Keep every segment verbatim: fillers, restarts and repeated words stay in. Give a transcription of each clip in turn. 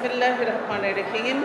বিসমিল্লাহির রহমানির রহিম।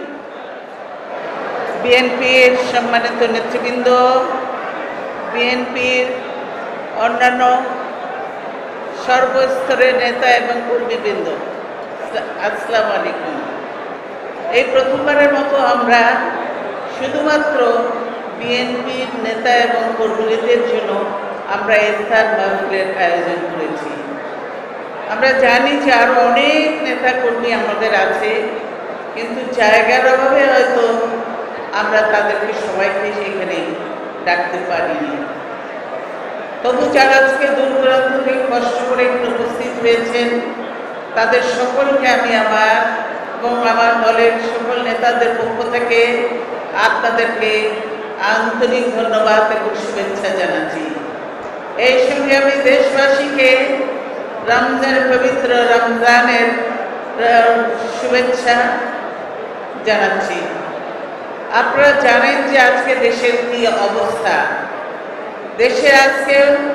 বিএনপির সম্মানিত নেতৃবৃন্দ, বিএনপির অন্যান্য সর্বস্তরের নেতা এবং কর্মীবৃন্দ, আসসালামু আলাইকুম। এই প্রথমবারের মতো আমরা শুধুমাত্র বিএনপির নেতা এবং কর্মীদের জন্য আমরা ইফতার মাহফিলের আয়োজন করেছি। আমরা জানি যে আরও অনেক নেতা কর্মী আমাদের আছে, কিন্তু জায়গার অভাবে হয়তো আমরা তাদেরকে সবাইকে সেখানে ডাকতে পারিনি। তবু যারা আজকে দূর দূরান্ত থেকে কষ্ট করে এখানে উপস্থিত হয়েছেন, তাদের সকলকে আমি আমার এবং আমার দলের সকল নেতাদের পক্ষ থেকে আপনাদেরকে আন্তরিক ধন্যবাদ এবং শুভেচ্ছা জানাচ্ছি। এই সঙ্গে আমি দেশবাসীকে রমজানের পবিত্র রমজানের শুভেচ্ছা জানাচ্ছি। আপনারা জানেন যে আজকে দেশের কি অবস্থা। দেশে আজকে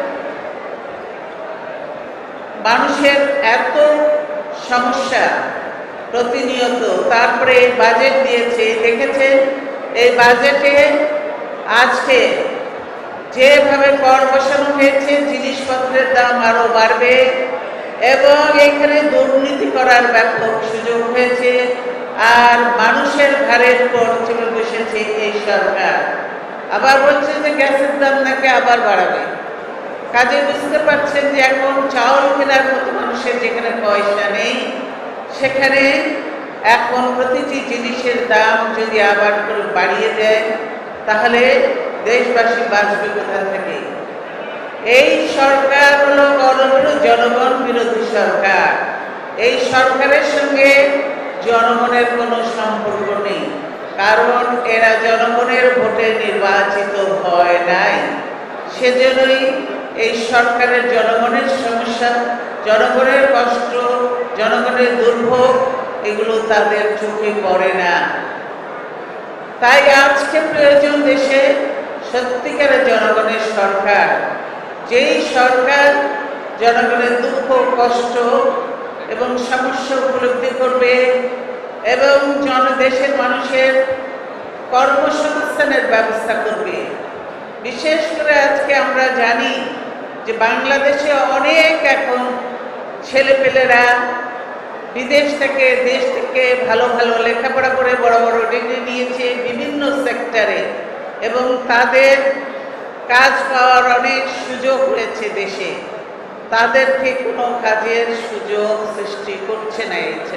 মানুষের এত সমস্যা প্রতিনিয়ত, তারপরে বাজেট দিয়েছে, দেখেছেন এই বাজেটে আজকে যেভাবে কর বসানো হয়েছে, জিনিসপত্রের দাম আরো বাড়বে এবং এখানে দুর্নীতি করার ব্যাপক সুযোগ হয়েছে। আর মানুষের ঘাড়ের উপর চেপে বসেছে এই সরকার। আবার বলছে যে গ্যাসের দাম নাকি আবার বাড়াবে। কাজে বুঝতে পারছেন যে এখন চাউল কেনার মতো মানুষের যেখানে পয়সা নেই, সেখানে এখন প্রতিটি জিনিসের দাম যদি আবার করে বাড়িয়ে দেয়, তাহলে দেশবাসী বাঁচবে কোথা থেকে? এই সরকার হলো জনগণ বিরোধী সরকার। এই সরকারের সঙ্গে জনগণের কোনো সম্পর্ক নেই, কারণ এরা জনগণের ভোটে নির্বাচিত হয় নাই। সেজন্যই এই সরকারের জনগণের সমস্যা, জনগণের কষ্ট, জনগণের দুর্ভোগ এগুলো তাদের চোখে পড়ে না। তাই আজকে প্রয়োজন দেশে সত্যিকারের জনগণের সরকার, যেই সরকার জনগণের দুঃখ, কষ্ট এবং সমস্যা উপলব্ধি করবে এবং জন দেশের মানুষের কর্মসংস্থানের ব্যবস্থা করবে। বিশেষ করে আজকে আমরা জানি যে বাংলাদেশে অনেক এখন ছেলেপেলেরা বিদেশ থেকে, দেশ থেকে ভালো ভালো লেখাপড়া করে বড় বড় ডিগ্রি নিয়েছে বিভিন্ন সেক্টরে, এবং তাদের কাজ পাওয়ার অনেক সুযোগ হয়েছে দেশে। তাদেরকে কোনো কাজের সুযোগ সৃষ্টি করছে না এই,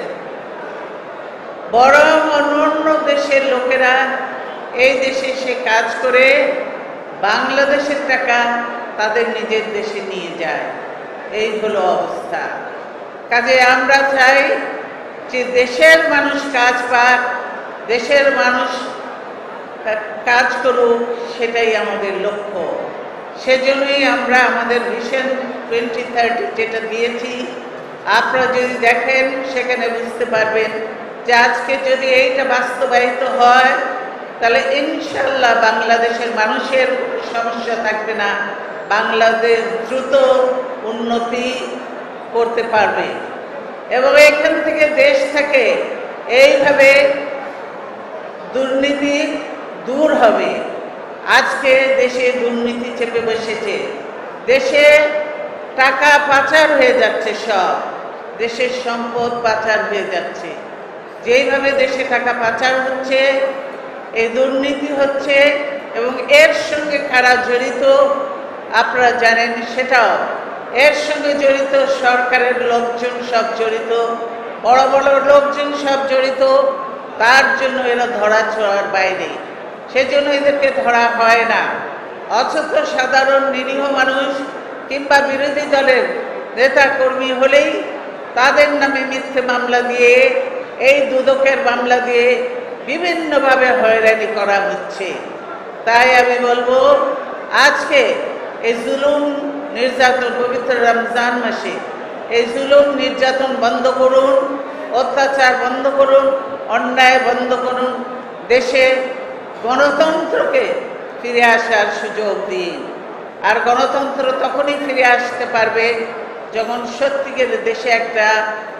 বরং অন্য দেশের লোকেরা এই দেশে সে কাজ করে বাংলাদেশের টাকা তাদের নিজের দেশে নিয়ে যায়। এই হলো অবস্থা। কাজে আমরা চাই যে দেশের মানুষ কাজ পাক, দেশের মানুষ কাজ করুক, সেটাই আমাদের লক্ষ্য। সেজন্যই আমরা আমাদের ভিশন টোয়েন্টি থার্টি যেটা দিয়েছি, আপনারা যদি দেখেন সেখানে বুঝতে পারবেন যে আজকে যদি এইটা বাস্তবায়িত হয়, তাহলে ইনশাল্লাহ বাংলাদেশের মানুষের সমস্যা থাকবে না, বাংলাদেশ দ্রুত উন্নতি করতে পারবে এবং এখান থেকে দেশ থেকে এইভাবে দুর্নীতি দূর হবে। আজকে দেশে দুর্নীতি চেপে বসেছে, দেশে টাকা পাচার হয়ে যাচ্ছে, সব দেশের সম্পদ পাচার হয়ে যাচ্ছে। যেইভাবে দেশে টাকা পাচার হচ্ছে, এই দুর্নীতি হচ্ছে এবং এর সঙ্গে কারা জড়িত আপনারা জানেন, সেটাও এর সঙ্গে জড়িত সরকারের লোকজন সব জড়িত, বড় বড় লোকজন সব জড়িত। তার জন্য এরা ধরা ছোঁয়ার বাইরে, সেজন্য এদেরকে ধরা হয় না। অথচ সাধারণ নিরীহ মানুষ কিংবা বিরোধী দলের নেতা কর্মী হলেই তাদের নামে মিথ্যে মামলা দিয়ে, এই দুদকের মামলা দিয়ে বিভিন্নভাবে হয়রানি করা হচ্ছে। তাই আমি বলবো, আজকে এই জুলুম নির্যাতন পবিত্র রমজান মাসে এই জুলুম নির্যাতন বন্ধ করুন, অত্যাচার বন্ধ করুন, অন্যায় বন্ধ করুন, দেশে গণতন্ত্রকে ফিরে আসার সুযোগ দিন। আর গণতন্ত্র তখনই ফিরে আসতে পারবে যখন সত্যিকার দেশে একটা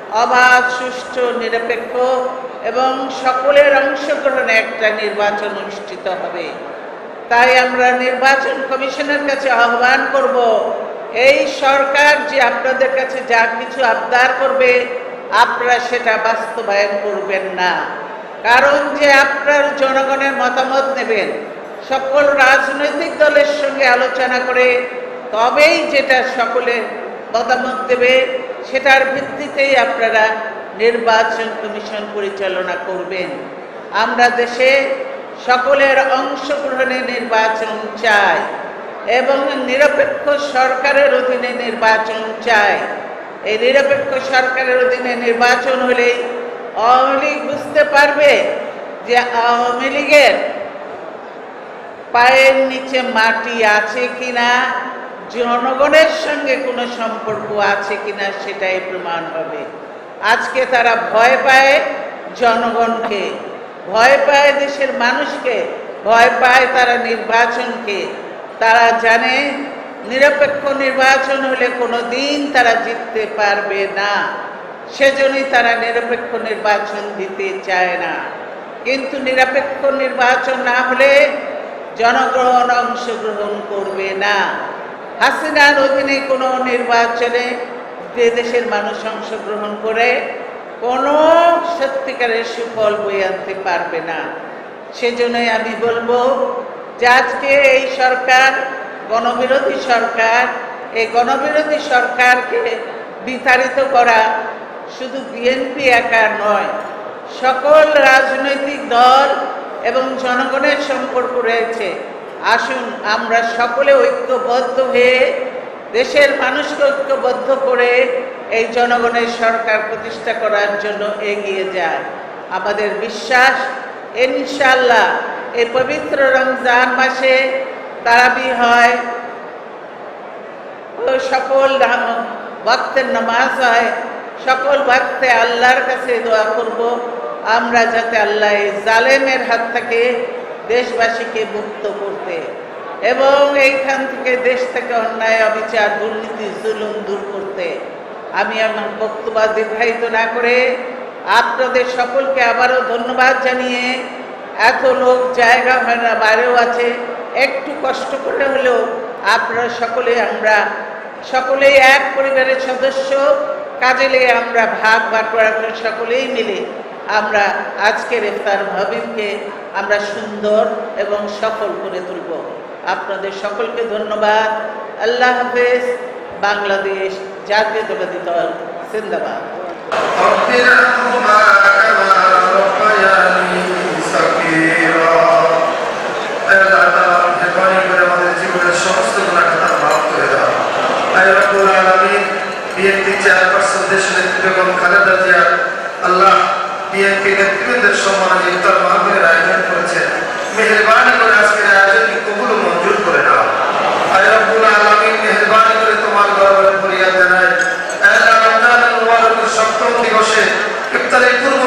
অবাধ, সুষ্ঠু, নিরপেক্ষ এবং সকলের অংশগ্রহণে একটা নির্বাচন অনুষ্ঠিত হবে। তাই আমরা নির্বাচন কমিশনের কাছে আহ্বান করব, এই সরকার যে আপনাদের কাছে যা কিছু আবদার করবে আপনারা সেটা বাস্তবায়ন করবেন না। কারণ যে আপনার জনগণের মতামত নেবেন, সকল রাজনৈতিক দলের সঙ্গে আলোচনা করে তবেই যেটা সকলের মতামত দেবে সেটার ভিত্তিতেই আপনারা নির্বাচন কমিশন পরিচালনা করবেন। আমরা দেশে সকলের অংশগ্রহণে নির্বাচন চাই এবং নিরপেক্ষ সরকারের অধীনে নির্বাচন চাই। এই নিরপেক্ষ সরকারের অধীনে নির্বাচন হলেই আওয়ামী লীগ বুঝতে পারবে যে আওয়ামী লীগের পায়ের নিচে মাটি আছে কিনা, জনগণের সঙ্গে কোনো সম্পর্ক আছে কিনা সেটাই প্রমাণ হবে। আজকে তারা ভয় পায় জনগণকে, ভয় পায় দেশের মানুষকে, ভয় পায় তারা নির্বাচনকে। তারা জানে নিরপেক্ষ নির্বাচন হলে কোনো দিন তারা জিততে পারবে না, সেজন্যই তারা নিরপেক্ষ নির্বাচন দিতে চায় না। কিন্তু নিরপেক্ষ নির্বাচন না হলে জনগণ অংশগ্রহণ করবে না। হাসিনার অধীনে কোনো নির্বাচনে যে দেশের মানুষ অংশগ্রহণ করে কোনো সত্যিকারের সুফল বয়ে আনতে পারবে না। সেজন্যই আমি বলবো যে আজকে এই সরকার গণবিরোধী সরকার, এই গণবিরোধী সরকারকে বিতাড়িত করা শুধু বিএনপি একা নয়, সকল রাজনৈতিক দল এবং জনগণের সম্পর্ক রয়েছে। আসুন আমরা সকলে ঐক্যবদ্ধ হয়ে দেশের মানুষকে ঐক্যবদ্ধ করে এই জনগণের সরকার প্রতিষ্ঠা করার জন্য এগিয়ে যায়। আমাদের বিশ্বাস ইনশাআল্লাহ এই পবিত্র রমজান মাসে তারাবি হয়, সকল ওয়াক্তের নামাজ হয়, সকল ওয়াক্তে আল্লাহর কাছে দোয়া করব আমরা যাতে আল্লাহ জালেমের হাত থেকে দেশবাসীকে মুক্ত করতে এবং এইখান থেকে দেশ থেকে অন্যায়, অবিচার, দুর্নীতি, জুলুম দূর করতে। আমি আমার বক্তব্য দীর্ঘায়িত না করে আপনাদের সকলকে আবারও ধন্যবাদ জানিয়ে, এত লোক জায়গা হয় না, বাইরেও আছে, একটু কষ্ট করে হলেও আপনারা সকলে, আমরা সকলেই এক পরিবারের সদস্য, কাজে লেগে আমরা ভাগ বাটোয়ারা করে সকলেই মিলে আমরা আজকের ইফতার মাহফিলকে আমরা সুন্দর এবং সফল করে তুলব। আপনাদের সকলকে ধন্যবাদ। আল্লাহ হাফেজ। বাংলাদেশ জাতীয়তাবাদী দল জিন্দাবাদ। বিএনপি চেয়ারপারসন দেশ নেত্রী বেগম খালেদা জিয়া আল্লাহ বিএনপি নেতৃত্বের সম্মানে ইফতার মাহফিলের আয়োজন করেছেন। মেহেরবানি করে আজকের আয়োজনকে কবুল ও মঞ্জুর করে নাও। আয় রব্বুল আলামিন, মেহেরবানি করে তোমার দরবারে ফরিয়াদ জানাই, আল্লাহ রমজানুল মুবারকের সপ্তম দিবসে ইফতারের